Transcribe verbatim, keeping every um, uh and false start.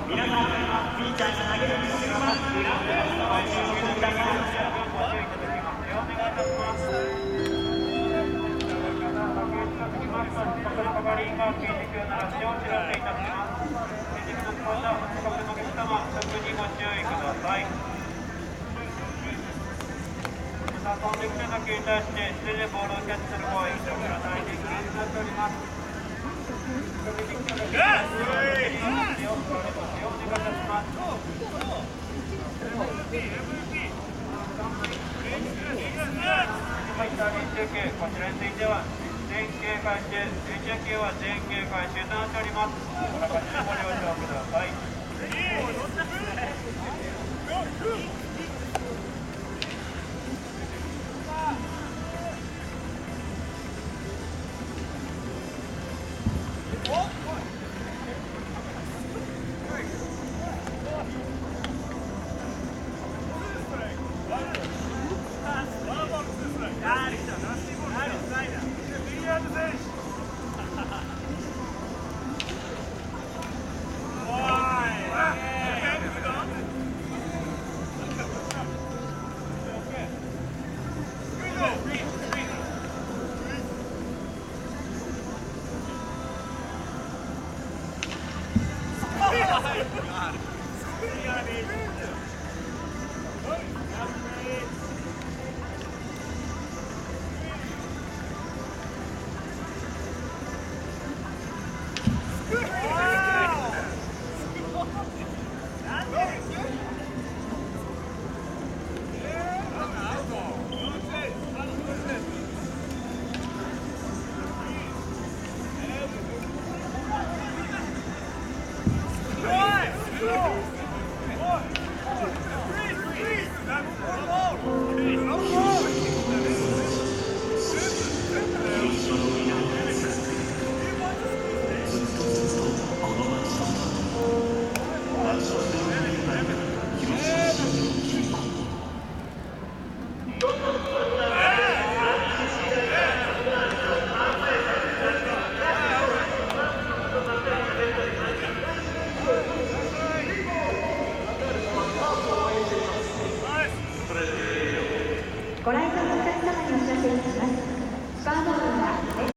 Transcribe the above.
飛んできた時に対して素手でボールをキャッチする行為、こちら大変禁止になっております。飛びてきた時に手を使われますようお願いいたします。はい、練習球、こちらについては全球回収、練習球は全球回収となっております。この形でご了承ください。Go!